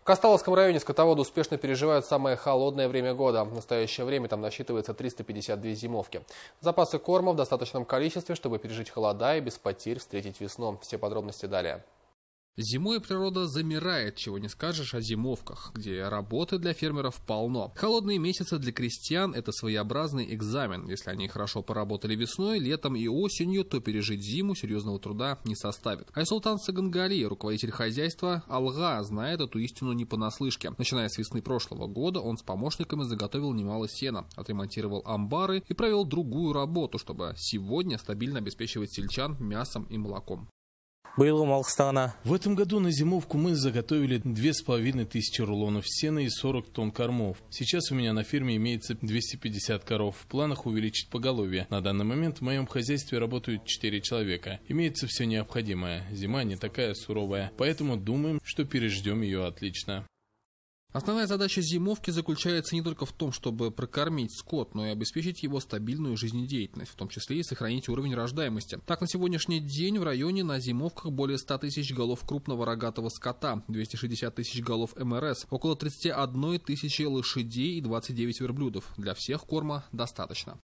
В Касталовском районе скотоводы успешно переживают самое холодное время года. В настоящее время там насчитывается 352 зимовки. Запасы корма в достаточном количестве, чтобы пережить холода и без потерь встретить весну. Все подробности далее. Зимой природа замирает, чего не скажешь о зимовках, где работы для фермеров полно. Холодные месяцы для крестьян – это своеобразный экзамен. Если они хорошо поработали весной, летом и осенью, то пережить зиму серьезного труда не составит. Айсултан Сагангали, руководитель хозяйства «Алга», знает эту истину не понаслышке. Начиная с весны прошлого года, он с помощниками заготовил немало сена, отремонтировал амбары и провел другую работу, чтобы сегодня стабильно обеспечивать сельчан мясом и молоком. В этом году на зимовку мы заготовили 2500 рулонов сена и 40 тонн кормов. Сейчас у меня на ферме имеется 250 коров. В планах увеличить поголовье. На данный момент в моем хозяйстве работают 4 человека. Имеется все необходимое. Зима не такая суровая, поэтому думаем, что переждем ее отлично. Основная задача зимовки заключается не только в том, чтобы прокормить скот, но и обеспечить его стабильную жизнедеятельность, в том числе и сохранить уровень рождаемости. Так, на сегодняшний день в районе на зимовках более 100 тысяч голов крупного рогатого скота, 260 тысяч голов МРС, около 31 тысячи лошадей и 29 верблюдов. Для всех корма достаточно.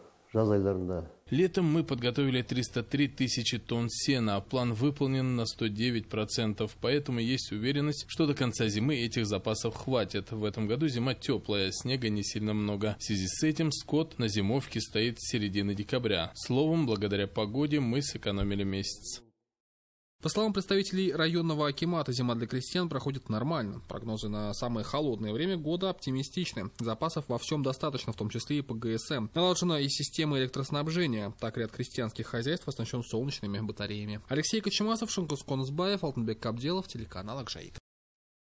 Летом мы подготовили 303 тысячи тонн сена, а план выполнен на 109%, поэтому есть уверенность, что до конца зимы этих запасов хватит. В этом году зима теплая, снега не сильно много. В связи с этим скот на зимовке стоит с середины декабря. Словом, благодаря погоде мы сэкономили месяц. По словам представителей районного акимата, зима для крестьян проходит нормально. Прогнозы на самое холодное время года оптимистичны. Запасов во всем достаточно, в том числе и по ГСМ. Налажена и система электроснабжения. Так, ряд крестьянских хозяйств оснащен солнечными батареями. Алексей Кочемасов, Шанкус Консбаев, Алтынбек Кабделов, телеканал Акжаик.